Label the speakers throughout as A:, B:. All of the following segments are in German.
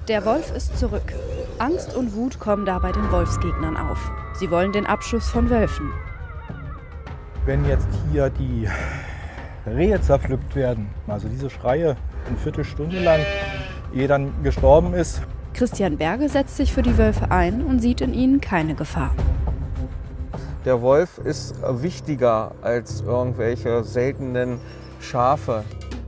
A: Der Wolf ist zurück. Angst und Wut kommen da bei den Wolfsgegnern auf. Sie wollen den Abschuss von Wölfen.
B: Wenn jetzt hier die Rehe zerpflückt werden, also diese Schreie eine Viertelstunde lang, ehe dann gestorben ist.
A: Christian Berge setzt sich für die Wölfe ein und sieht in ihnen keine Gefahr.
C: Der Wolf ist wichtiger als irgendwelche seltenen Schafe.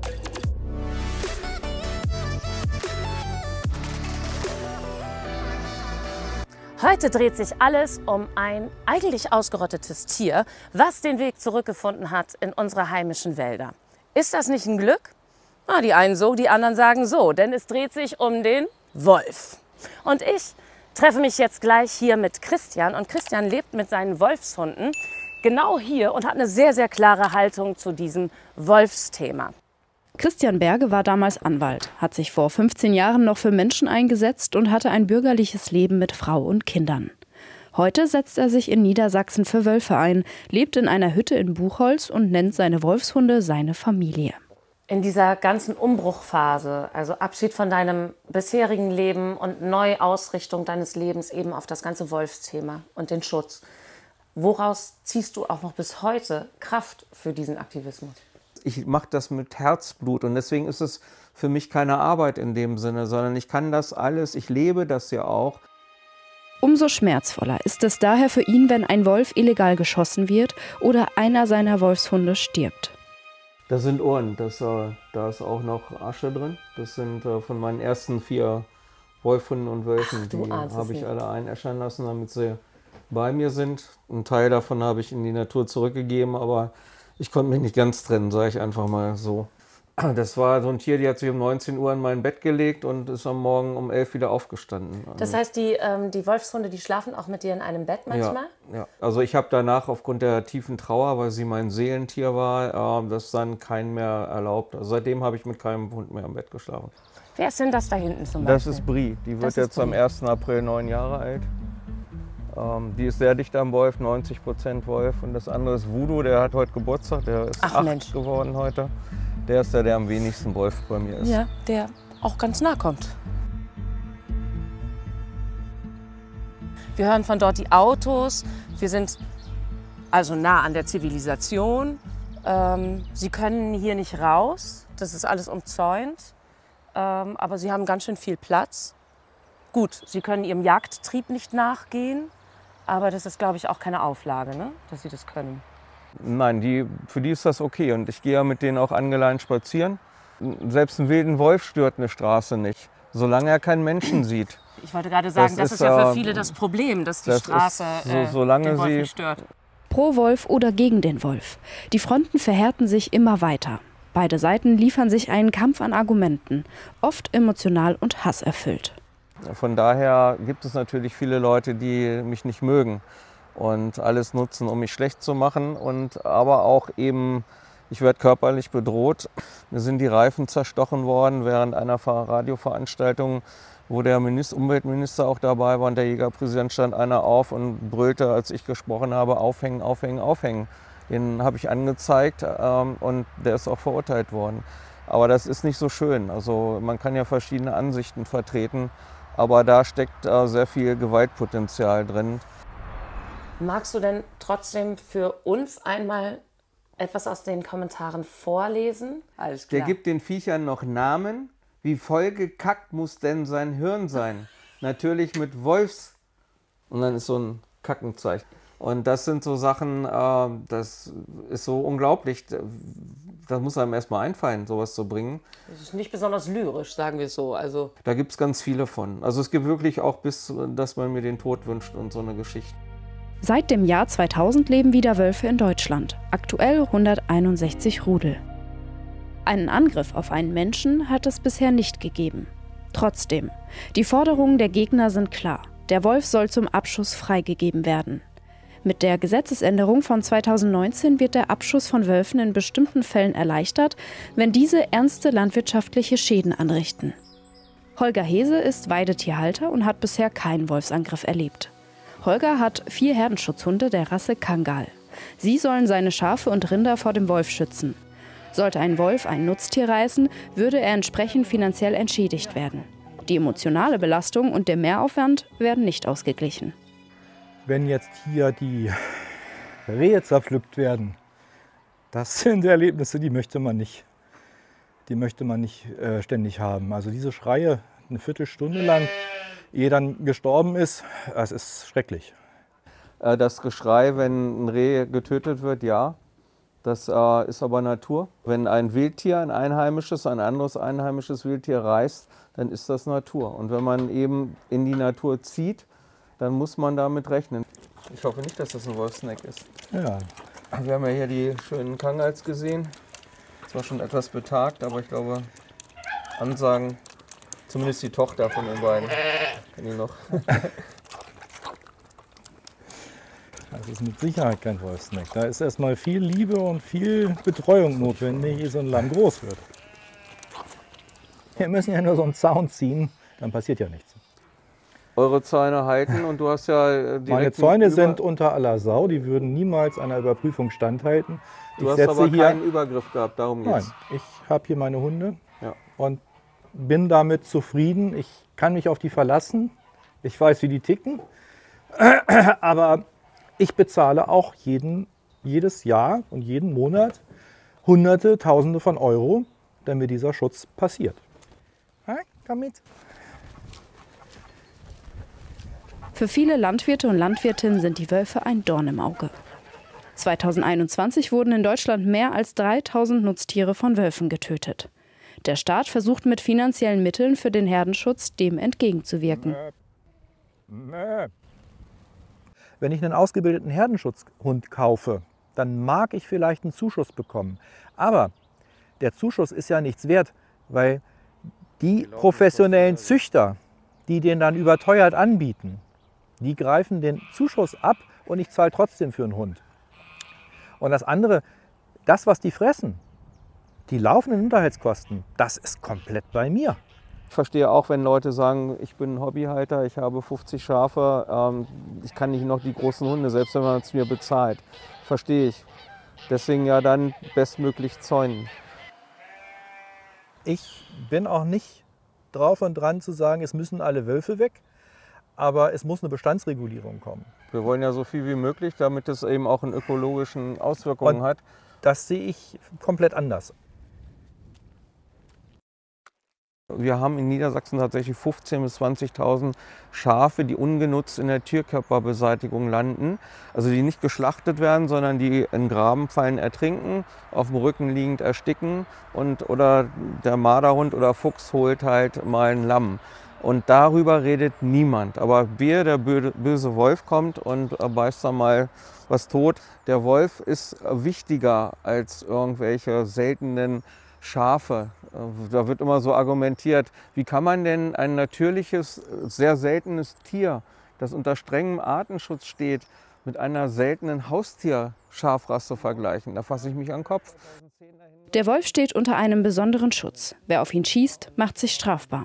D: Heute dreht sich alles um ein eigentlich ausgerottetes Tier, was den Weg zurückgefunden hat in unsere heimischen Wälder. Ist das nicht ein Glück? Na, die einen so, die anderen sagen so, denn es dreht sich um den Wolf. Und ich treffe mich jetzt gleich hier mit Christian. Und Christian lebt mit seinen Wolfshunden genau hier und hat eine sehr, sehr klare Haltung zu diesem Wolfsthema.
A: Christian Berge war damals Anwalt, hat sich vor 15 Jahren noch für Menschen eingesetzt und hatte ein bürgerliches Leben mit Frau und Kindern. Heute setzt er sich in Niedersachsen für Wölfe ein, lebt in einer Hütte in Buchholz und nennt seine Wolfshunde seine Familie.
D: In dieser ganzen Umbruchphase, also Abschied von deinem bisherigen Leben und Neuausrichtung deines Lebens eben auf das ganze Wolfsthema und den Schutz, woraus ziehst du auch noch bis heute Kraft für diesen Aktivismus?
C: Ich mache das mit Herzblut und deswegen ist es für mich keine Arbeit in dem Sinne, sondern ich kann das alles, ich lebe das ja auch.
A: Umso schmerzvoller ist es daher für ihn, wenn ein Wolf illegal geschossen wird oder einer seiner Wolfshunde stirbt.
C: Das sind Ohren, da ist auch noch Asche drin. Das sind von meinen ersten 4 Wolfhunden und Wölfen. Die habe ich alle einäschern lassen, damit sie bei mir sind. Ein Teil davon habe ich in die Natur zurückgegeben, aber ich konnte mich nicht ganz trennen, sage ich einfach mal so. Das war so ein Tier, die hat sich um 19 Uhr in mein Bett gelegt und ist am Morgen um 11 wieder aufgestanden.
D: Das heißt, die Wolfshunde, die schlafen auch mit dir in einem Bett manchmal?
C: Ja. Also ich habe danach aufgrund der tiefen Trauer, weil sie mein Seelentier war, das dann keinen mehr erlaubt. Also seitdem habe ich mit keinem Hund mehr im Bett geschlafen.
D: Wer ist denn das da hinten zum Beispiel?
C: Das ist Brie. Die wird jetzt am 1. April 9 Jahre alt. Die ist sehr dicht am Wolf, 90% Wolf. Und das andere ist Voodoo, der hat heute Geburtstag, der ist 8 geworden heute. Der ist der am wenigsten Wolf bei mir ist.
D: Ja, der auch ganz nah kommt. Wir hören von dort die Autos. Wir sind also nah an der Zivilisation. Sie können hier nicht raus, das ist alles umzäunt. Aber sie haben ganz schön viel Platz. Gut, sie können ihrem Jagdtrieb nicht nachgehen. Aber das ist, glaube ich, auch keine Auflage, ne? Dass sie das können.
C: Nein, für die ist das okay. Und ich gehe ja mit denen auch angeleint spazieren. Selbst ein wilden Wolf stört eine Straße nicht, solange er keinen Menschen sieht.
D: Ich wollte gerade sagen, das ist ja für viele das Problem, dass die Straße den Wolf nicht stört.
A: Pro Wolf oder gegen den Wolf. Die Fronten verhärten sich immer weiter. Beide Seiten liefern sich einen Kampf an Argumenten, oft emotional und hasserfüllt.
C: Von daher gibt es natürlich viele Leute, die mich nicht mögen und alles nutzen, um mich schlecht zu machen. Aber auch eben, ich werde körperlich bedroht. Mir sind die Reifen zerstochen worden während einer Radioveranstaltung, wo der Umweltminister auch dabei war und der Jägerpräsident stand einer auf und brüllte, als ich gesprochen habe, aufhängen, aufhängen, aufhängen. Den habe ich angezeigt und der ist auch verurteilt worden. Aber das ist nicht so schön. Also man kann ja verschiedene Ansichten vertreten. Aber da steckt sehr viel Gewaltpotenzial drin.
D: Magst du denn trotzdem für uns einmal etwas aus den Kommentaren vorlesen? Alles klar.
C: Der gibt den Viechern noch Namen. Wie vollgekackt muss denn sein Hirn sein? Natürlich mit Wolfs. Und dann ist so ein Kackenzeichen. Und das sind so Sachen, das ist so unglaublich. Das muss einem erstmal einfallen, sowas zu bringen.
D: Das ist nicht besonders lyrisch, sagen wir es so. Also
C: da gibt es ganz viele von. Also es gibt wirklich auch bis, dass man mir den Tod wünscht und so eine Geschichte.
A: Seit dem Jahr 2000 leben wieder Wölfe in Deutschland. Aktuell 161 Rudel. Einen Angriff auf einen Menschen hat es bisher nicht gegeben. Trotzdem, die Forderungen der Gegner sind klar. Der Wolf soll zum Abschuss freigegeben werden. Mit der Gesetzesänderung von 2019 wird der Abschuss von Wölfen in bestimmten Fällen erleichtert, wenn diese ernste landwirtschaftliche Schäden anrichten. Holger Hese ist Weidetierhalter und hat bisher keinen Wolfsangriff erlebt. Holger hat 4 Herdenschutzhunde der Rasse Kangal. Sie sollen seine Schafe und Rinder vor dem Wolf schützen. Sollte ein Wolf ein Nutztier reißen, würde er entsprechend finanziell entschädigt werden. Die emotionale Belastung und der Mehraufwand werden nicht ausgeglichen.
B: Wenn jetzt hier die Rehe zerpflückt werden, das sind Erlebnisse, die möchte man nicht ständig haben. Also diese Schreie eine Viertelstunde lang, ehe dann gestorben ist, das ist schrecklich.
C: Das Geschrei, wenn ein Reh getötet wird, ja, das ist aber Natur. Wenn ein Wildtier, ein anderes einheimisches Wildtier reißt, dann ist das Natur. Und wenn man eben in die Natur zieht, dann muss man damit rechnen. Ich hoffe nicht, dass das ein Wolfsneck ist.
B: Ja.
C: Wir haben ja hier die schönen Kangals gesehen. Zwar schon etwas betagt, aber ich glaube, Ansagen, zumindest die Tochter von den beiden, kenne ich noch.
B: Das ist mit Sicherheit kein Wolfsneck. Da ist erstmal viel Liebe und viel Betreuung notwendig, ehe so ein Lamm groß wird. Wir müssen ja nur so einen Zaun ziehen, dann passiert ja nichts.
C: Eure Zäune halten und du hast ja direkt...
B: Meine Zäune sind unter aller Sau, die würden niemals einer Überprüfung standhalten.
C: Du hast aber keinen Übergriff gehabt, darum geht's.
B: Nein, ich habe hier meine Hunde
C: ja.
B: Und bin damit zufrieden. Ich kann mich auf die verlassen. Ich weiß, wie die ticken. Aber ich bezahle auch jedes Jahr und jeden Monat Hunderte, Tausende von Euro, damit dieser Schutz passiert. Ja, komm mit.
A: Für viele Landwirte und Landwirtinnen sind die Wölfe ein Dorn im Auge. 2021 wurden in Deutschland mehr als 3000 Nutztiere von Wölfen getötet. Der Staat versucht mit finanziellen Mitteln für den Herdenschutz dem entgegenzuwirken.
B: Wenn ich einen ausgebildeten Herdenschutzhund kaufe, dann mag ich vielleicht einen Zuschuss bekommen. Aber der Zuschuss ist ja nichts wert, weil die professionellen Züchter, die den dann überteuert anbieten, die greifen den Zuschuss ab und ich zahle trotzdem für einen Hund. Und das andere, das, was die fressen, die laufenden Unterhaltskosten, das ist komplett bei mir.
C: Ich verstehe auch, wenn Leute sagen, ich bin Hobbyhalter, ich habe 50 Schafe, ich kann nicht noch die großen Hunde, selbst wenn man es mir bezahlt. Verstehe ich. Deswegen ja dann bestmöglich zäunen.
B: Ich bin auch nicht drauf und dran zu sagen, es müssen alle Wölfe weg, aber es muss eine Bestandsregulierung kommen.
C: Wir wollen ja so viel wie möglich, damit es eben auch eine ökologischen Auswirkungen hat.
B: Das sehe ich komplett anders.
C: Wir haben in Niedersachsen tatsächlich 15.000 bis 20.000 Schafe, die ungenutzt in der Tierkörperbeseitigung landen. Also die nicht geschlachtet werden, sondern die in Grabenfallen ertrinken, auf dem Rücken liegend ersticken oder der Marderhund oder Fuchs holt halt mal ein Lamm. Und darüber redet niemand. Aber der böse Wolf kommt und beißt dann mal was tot. Der Wolf ist wichtiger als irgendwelche seltenen Schafe. Da wird immer so argumentiert, wie kann man denn ein natürliches, sehr seltenes Tier, das unter strengem Artenschutz steht, mit einer seltenen Haustierschafrasse vergleichen? Da fasse ich mich an den Kopf.
A: Der Wolf steht unter einem besonderen Schutz. Wer auf ihn schießt, macht sich strafbar.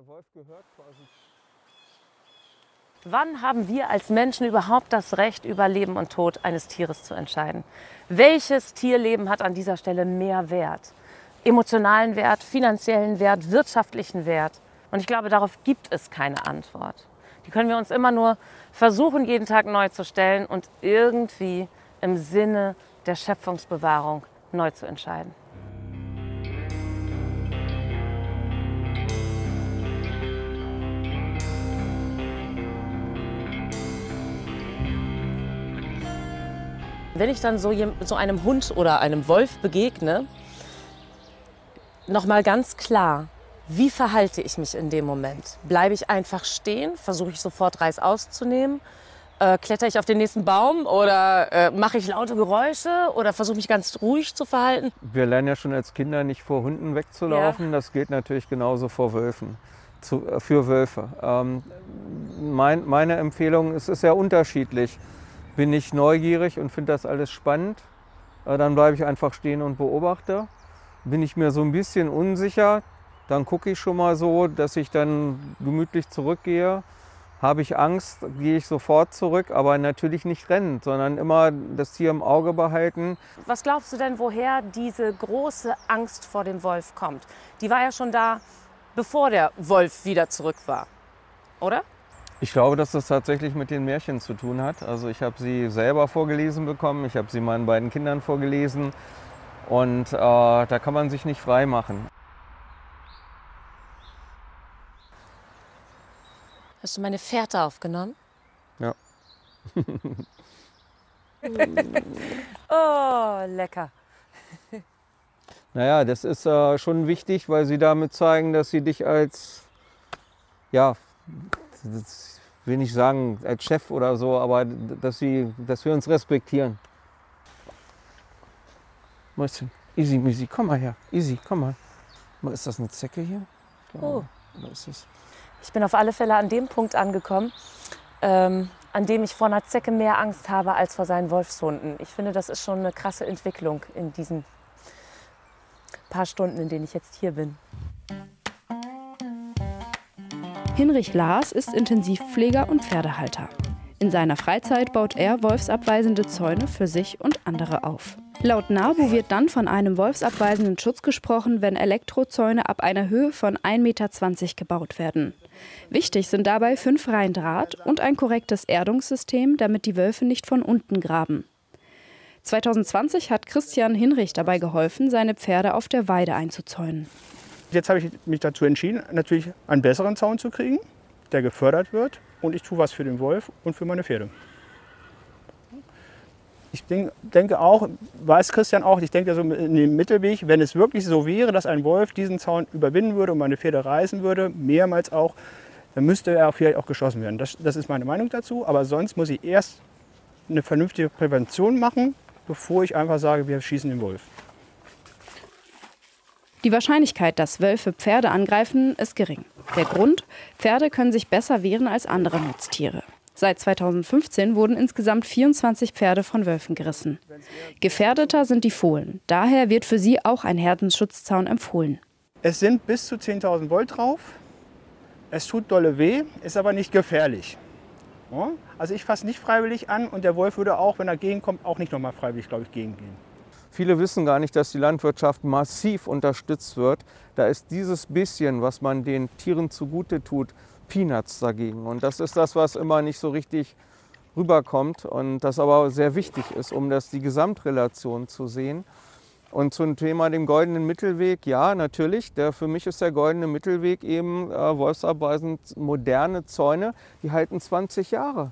D: Wann haben wir als Menschen überhaupt das Recht, über Leben und Tod eines Tieres zu entscheiden? Welches Tierleben hat an dieser Stelle mehr Wert? Emotionalen Wert, finanziellen Wert, wirtschaftlichen Wert? Und ich glaube, darauf gibt es keine Antwort. Die können wir uns immer nur versuchen, jeden Tag neu zu stellen und irgendwie im Sinne der Schöpfungsbewahrung neu zu entscheiden. Wenn ich dann so einem Hund oder einem Wolf begegne, nochmal ganz klar, wie verhalte ich mich in dem Moment? Bleibe ich einfach stehen? Versuche ich sofort Reißaus zu nehmen? Kletter ich auf den nächsten Baum oder mache ich laute Geräusche oder versuche mich ganz ruhig zu verhalten?
C: Wir lernen ja schon als Kinder nicht vor Hunden wegzulaufen. Ja. Das gilt natürlich genauso vor Wölfen, für Wölfe. Meine Empfehlung, es ist sehr unterschiedlich. Bin ich neugierig und finde das alles spannend, dann bleibe ich einfach stehen und beobachte. Bin ich mir so ein bisschen unsicher, dann gucke ich schon mal so, dass ich dann gemütlich zurückgehe. Habe ich Angst, gehe ich sofort zurück, aber natürlich nicht rennen, sondern immer das Tier im Auge behalten.
D: Was glaubst du denn, woher diese große Angst vor dem Wolf kommt? Die war ja schon da, bevor der Wolf wieder zurück war, oder?
C: Ich glaube, dass das tatsächlich mit den Märchen zu tun hat. Also ich habe sie selber vorgelesen bekommen, ich habe sie meinen beiden Kindern vorgelesen und da kann man sich nicht frei machen.
D: Hast du meine Fährte aufgenommen?
C: Ja.
D: Oh, lecker.
C: Naja, das ist schon wichtig, weil sie damit zeigen, dass sie dich als, ja, das will nicht sagen als Chef oder so, aber dass wir uns respektieren. Mäuschen, easy, Müsi, komm mal her. Easy, komm mal. Ist das eine Zecke hier?
D: Oh.
C: Oder ist es?
D: Ich bin auf alle Fälle an dem Punkt angekommen, an dem ich vor einer Zecke mehr Angst habe als vor seinen Wolfshunden. Ich finde, das ist schon eine krasse Entwicklung in diesen paar Stunden, in denen ich jetzt hier bin.
A: Hinrich Laas ist Intensivpfleger und Pferdehalter. In seiner Freizeit baut er wolfsabweisende Zäune für sich und andere auf. Laut NABU wird dann von einem wolfsabweisenden Schutz gesprochen, wenn Elektrozäune ab einer Höhe von 1,20 Meter gebaut werden. Wichtig sind dabei 5 Reihen Draht und ein korrektes Erdungssystem, damit die Wölfe nicht von unten graben. 2020 hat Christian Hinrich dabei geholfen, seine Pferde auf der Weide einzuzäunen.
E: Jetzt habe ich mich dazu entschieden, natürlich einen besseren Zaun zu kriegen, der gefördert wird. Und ich tue was für den Wolf und für meine Pferde. Ich denke auch, weiß Christian auch, ich denke ja so in dem Mittelweg, wenn es wirklich so wäre, dass ein Wolf diesen Zaun überwinden würde und meine Pferde reißen würde, mehrmals auch, dann müsste er vielleicht auch geschossen werden. Das ist meine Meinung dazu. Aber sonst muss ich erst eine vernünftige Prävention machen, bevor ich einfach sage, wir schießen den Wolf.
A: Die Wahrscheinlichkeit, dass Wölfe Pferde angreifen, ist gering. Der Grund: Pferde können sich besser wehren als andere Nutztiere. Seit 2015 wurden insgesamt 24 Pferde von Wölfen gerissen. Gefährdeter sind die Fohlen. Daher wird für sie auch ein Herdenschutzzaun empfohlen.
E: Es sind bis zu 10.000 Volt drauf. Es tut dolle weh, ist aber nicht gefährlich. Ja? Also ich fasse nicht freiwillig an und der Wolf würde auch, wenn er gegenkommt, auch nicht nochmal freiwillig, glaube ich, gegengehen.
C: Viele wissen gar nicht, dass die Landwirtschaft massiv unterstützt wird. Da ist dieses bisschen, was man den Tieren zugute tut, Peanuts dagegen. Und das ist das, was immer nicht so richtig rüberkommt und das aber sehr wichtig ist, um die Gesamtrelation zu sehen. Und zum Thema dem goldenen Mittelweg, ja, natürlich. Für mich ist der goldene Mittelweg eben wolfsabweisend moderne Zäune, die halten 20 Jahre.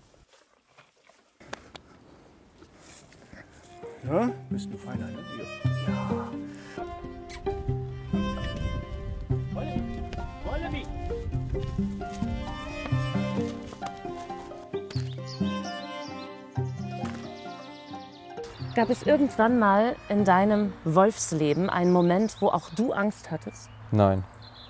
E: Ja, bist du feiner, ne? Ja.
D: Gab es irgendwann mal in deinem Wolfsleben einen Moment, wo auch du Angst hattest?
C: Nein,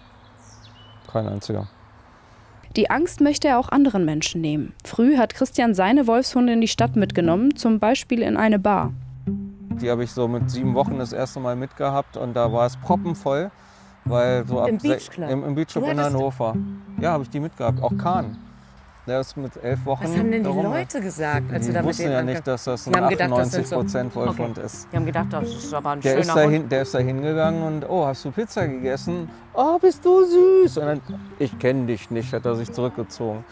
C: kein einziger.
A: Die Angst möchte er auch anderen Menschen nehmen. Früh hat Christian seine Wolfshunde in die Stadt mitgenommen, zum Beispiel in eine Bar.
C: Die habe ich so mit 7 Wochen das erste Mal mitgehabt und da war es proppenvoll. Weil so
D: Im Beach Club?
C: Im Beach Club in Hannover. Ja, habe ich die mitgehabt. Auch Kahn. Der ist mit 11 Wochen.
D: Was haben denn die Leute gesagt, als du da mit
C: wussten
D: denen
C: ja nicht, dass das ein
D: Die haben gedacht, das sind
C: 98% Wolfhund ist.
D: Die haben gedacht, das ist aber ein
C: Der
D: schöner
C: ist, da
D: Hund.
C: der ist da hingegangen und, oh, hast du Pizza gegessen? Oh, bist du süß. Und dann, ich kenne dich nicht, hat er sich zurückgezogen.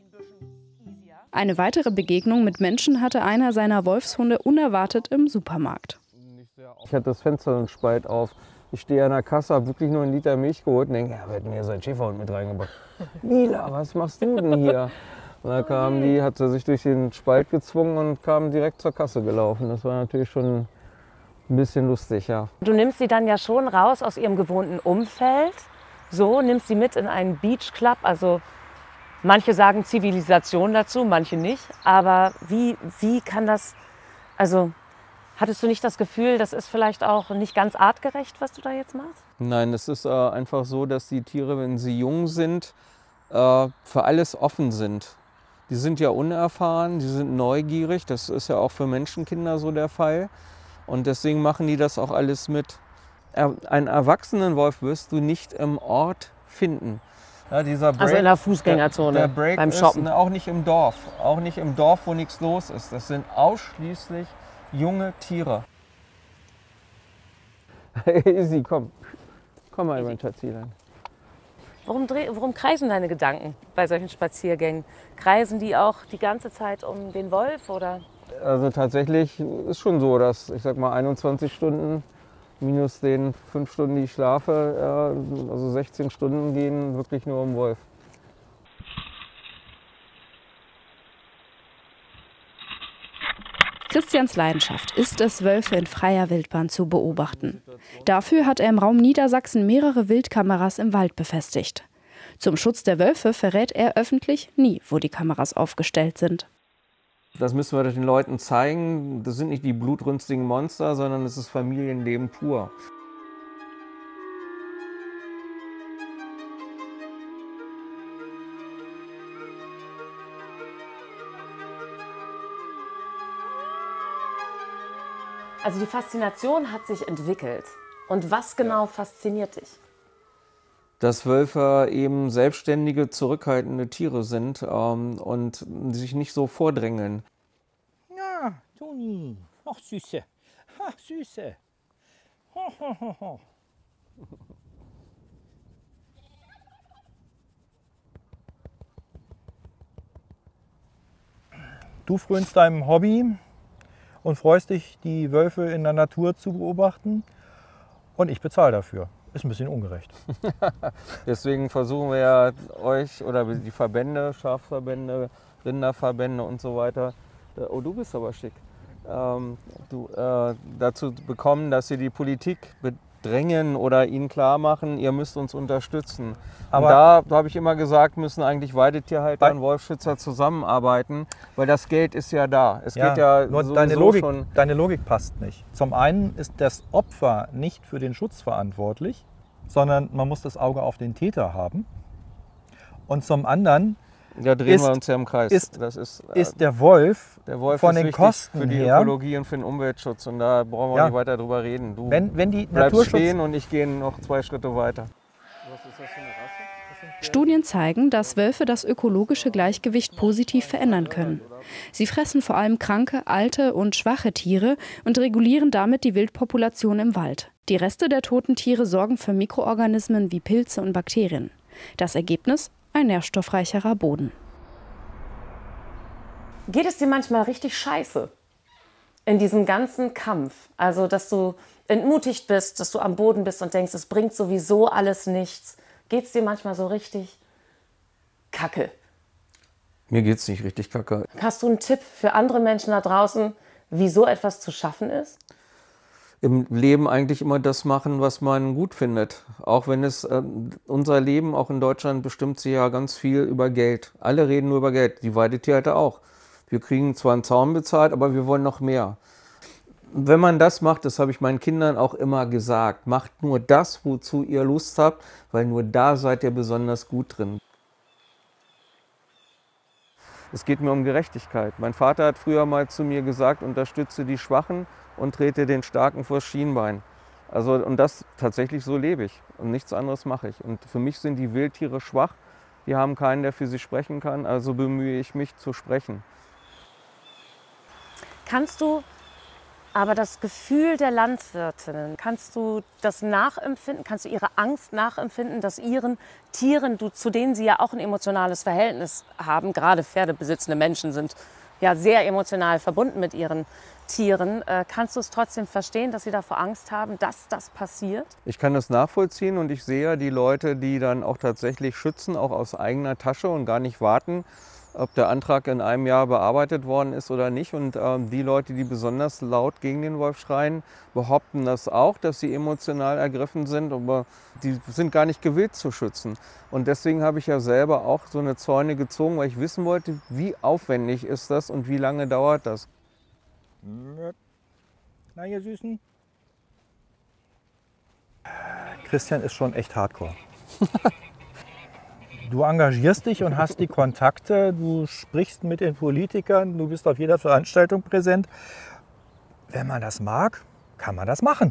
A: Eine weitere Begegnung mit Menschen hatte einer seiner Wolfshunde unerwartet im Supermarkt.
C: Ich hatte das Fenster und Spalt auf. Ich stehe an der Kasse, habe wirklich nur 1 Liter Milch geholt und denke, ja, wer hat denn hier seinen Schäferhund mit reingebracht? Mila, was machst du denn hier? Und dann kam die, hat sie sich durch den Spalt gezwungen und kam direkt zur Kasse gelaufen. Das war natürlich schon ein bisschen lustig, ja.
D: Du nimmst sie dann ja schon raus aus ihrem gewohnten Umfeld. So, nimmst sie mit in einen Beach Club. Also manche sagen Zivilisation dazu, manche nicht. Aber wie kann das, also hattest du nicht das Gefühl, das ist vielleicht auch nicht ganz artgerecht, was du da jetzt machst?
C: Nein, es ist einfach so, dass die Tiere, wenn sie jung sind, für alles offen sind. Die sind ja unerfahren, die sind neugierig, das ist ja auch für Menschenkinder so der Fall. Und deswegen machen die das auch alles mit. Einen erwachsenen Wolf wirst du nicht im Ort finden. Ja, dieser Break,
D: also in der Fußgängerzone,
C: der Break
D: beim Shoppen.
C: Ist, auch nicht im Dorf, wo nichts los ist. Das sind ausschließlich junge Tiere. Easy, komm. Komm mal, mein Schatzilein.
D: Worum kreisen deine Gedanken bei solchen Spaziergängen? Kreisen die auch die ganze Zeit um den Wolf, oder?
C: Also tatsächlich ist schon so, dass ich sag mal 21 Stunden minus den 5 Stunden, die ich schlafe, also 16 Stunden gehen wirklich nur um Wolf.
A: Christians Leidenschaft ist es, Wölfe in freier Wildbahn zu beobachten. Dafür hat er im Raum Niedersachsen mehrere Wildkameras im Wald befestigt. Zum Schutz der Wölfe verrät er öffentlich nie, wo die Kameras aufgestellt sind.
C: Das müssen wir den Leuten zeigen. Das sind nicht die blutrünstigen Monster, sondern es ist Familienleben pur.
D: Also die Faszination hat sich entwickelt. Und was genau fasziniert dich?
C: Dass Wölfe eben selbstständige, zurückhaltende Tiere sind und sich nicht so vordrängeln.
B: Ja, Toni, ach Süße, ach Süße. Ho, ho, ho, ho. Du frönst deinem Hobby und freust dich, die Wölfe in der Natur zu beobachten. Und ich bezahle dafür. Ist ein bisschen ungerecht.
C: Deswegen versuchen wir ja euch oder die Verbände, Schafverbände, Rinderverbände und so weiter, oh du bist aber schick, dazu bekommen, dass sie die Politik bedrängen oder ihnen klar machen, ihr müsst uns unterstützen. Aber da habe ich immer gesagt, müssen eigentlich Weidetierhalter und Wolfschützer zusammenarbeiten, weil das Geld ist ja da. Es geht ja
B: nur deine Logik passt nicht. Zum einen ist das Opfer nicht für den Schutz verantwortlich, sondern man muss das Auge auf den Täter haben. Und zum anderen
C: da drehen wir uns ja im Kreis.
B: Ist der Wolf von den Kosten
C: für die
B: her
C: Ökologie und für den Umweltschutz. Und da brauchen wir nicht weiter drüber reden. Du
B: wenn die
C: bleibst stehen und ich gehe noch 2 Schritte weiter.
D: Was ist das für eine Rasse?
A: Studien zeigen, dass Wölfe das ökologische Gleichgewicht positiv verändern können. Sie fressen vor allem kranke, alte und schwache Tiere und regulieren damit die Wildpopulation im Wald. Die Reste der toten Tiere sorgen für Mikroorganismen wie Pilze und Bakterien. Das Ergebnis? Ein nährstoffreicherer Boden.
D: Geht es dir manchmal richtig scheiße in diesem ganzen Kampf? Also, dass du entmutigt bist, dass du am Boden bist und denkst, es bringt sowieso alles nichts. Geht es dir manchmal so richtig kacke?
C: Mir geht es nicht richtig kacke.
D: Hast du einen Tipp für andere Menschen da draußen, wie so etwas zu schaffen ist?
C: Im Leben eigentlich immer das machen, was man gut findet. Auch wenn es unser Leben, auch in Deutschland, bestimmt sich ja ganz viel über Geld. Alle reden nur über Geld, die Weidetierhalter auch. Wir kriegen zwar einen Zaun bezahlt, aber wir wollen noch mehr. Wenn man das macht, das habe ich meinen Kindern auch immer gesagt, macht nur das, wozu ihr Lust habt, weil nur da seid ihr besonders gut drin. Es geht mir um Gerechtigkeit. Mein Vater hat früher mal zu mir gesagt, unterstütze die Schwachen und trete den Starken vors Schienbein. Also, und das tatsächlich so lebe ich und nichts anderes mache ich. Und für mich sind die Wildtiere schwach, die haben keinen, der für sie sprechen kann, also bemühe ich mich zu sprechen.
D: Kannst du aber das Gefühl der Landwirtinnen, kannst du das nachempfinden, kannst du ihre Angst nachempfinden, dass ihren Tieren, zu denen sie ja auch ein emotionales Verhältnis haben, gerade pferdebesitzende Menschen sind ja sehr emotional verbunden mit ihren Tieren. Kannst du es trotzdem verstehen, dass sie davor Angst haben, dass das passiert?
C: Ich kann das nachvollziehen und ich sehe ja die Leute, die dann auch tatsächlich schützen, auch aus eigener Tasche und gar nicht warten, ob der Antrag in einem Jahr bearbeitet worden ist oder nicht. Und die Leute, die besonders laut gegen den Wolf schreien, behaupten das auch, dass sie emotional ergriffen sind, aber die sind gar nicht gewillt zu schützen. Und deswegen habe ich ja selber auch so eine Zäune gezogen, weil ich wissen wollte, wie aufwendig ist das und wie lange dauert das.
B: Na ihr Süßen? Christian ist schon echt hardcore. Du engagierst dich und hast die Kontakte, du sprichst mit den Politikern, du bist auf jeder Veranstaltung präsent. Wenn man das mag, kann man das machen.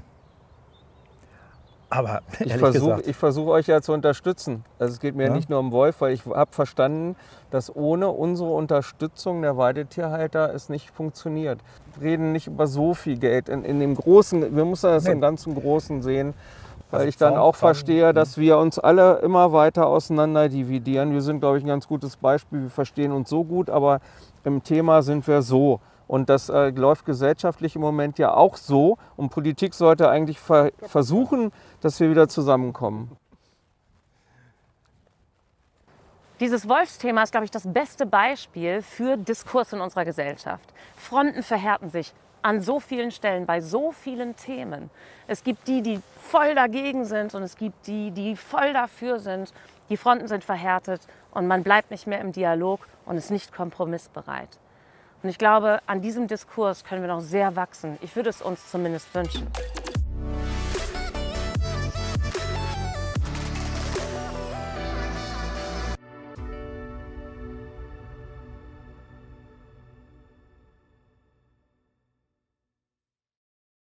B: Aber
C: ich versuche euch ja zu unterstützen. Also es geht mir nicht nur um Wolf, weil ich habe verstanden, dass ohne unsere Unterstützung der Weidetierhalter es nicht funktioniert. Wir reden nicht über so viel Geld in dem Großen, wir müssen das im ganzen Großen sehen. weil ich dann auch verstehe, dass wir uns alle immer weiter auseinander dividieren. Wir sind, glaube ich, ein ganz gutes Beispiel. Wir verstehen uns so gut, aber im Thema sind wir so. Und das läuft gesellschaftlich im Moment ja auch so. Und Politik sollte eigentlich versuchen, dass wir wieder zusammenkommen.
D: Dieses Wolfsthema ist, glaube ich, das beste Beispiel für Diskurs in unserer Gesellschaft. Fronten verhärten sich an so vielen Stellen, bei so vielen Themen. Es gibt die, die voll dagegen sind und es gibt die, die voll dafür sind. Die Fronten sind verhärtet und man bleibt nicht mehr im Dialog und ist nicht kompromissbereit. Und ich glaube, an diesem Diskurs können wir noch sehr wachsen. Ich würde es uns zumindest wünschen.